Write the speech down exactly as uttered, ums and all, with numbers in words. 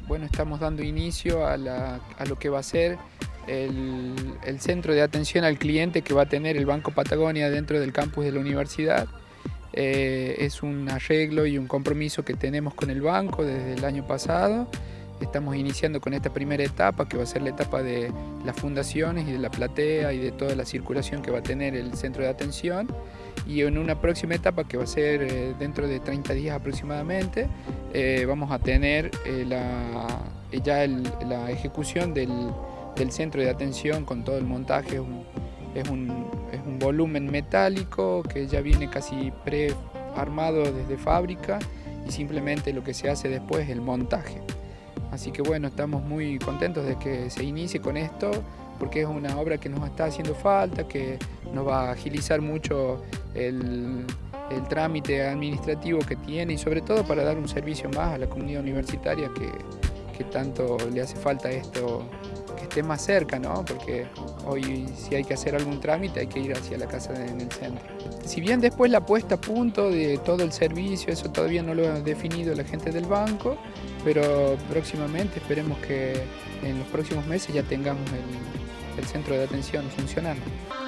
bueno, estamos dando inicio a, la, a lo que va a ser el, el centro de atención al cliente que va a tener el Banco Patagonia dentro del campus de la universidad. Eh, es un arreglo y un compromiso que tenemos con el banco desde el año pasado. Estamos iniciando con esta primera etapa, que va a ser la etapa de las fundaciones y de la platea y de toda la circulación que va a tener el centro de atención. Y en una próxima etapa, que va a ser eh, dentro de treinta días aproximadamente, eh, vamos a tener eh, la, ya el, la ejecución del, del centro de atención con todo el montaje. Es un, es un, es un volumen metálico que ya viene casi prearmado desde fábrica y simplemente lo que se hace después es el montaje. Así que bueno, estamos muy contentos de que se inicie con esto, porque es una obra que nos está haciendo falta, que nos va a agilizar mucho el, el trámite administrativo que tiene y sobre todo para dar un servicio más a la comunidad universitaria que, que tanto le hace falta esto, que esté más cerca, ¿no? Porque hoy si hay que hacer algún trámite hay que ir hacia la casa de, en el centro. Si bien después la puesta a punto de todo el servicio, eso todavía no lo ha definido la gente del banco, pero próximamente esperemos que en los próximos meses ya tengamos el, el centro de atención funcionando.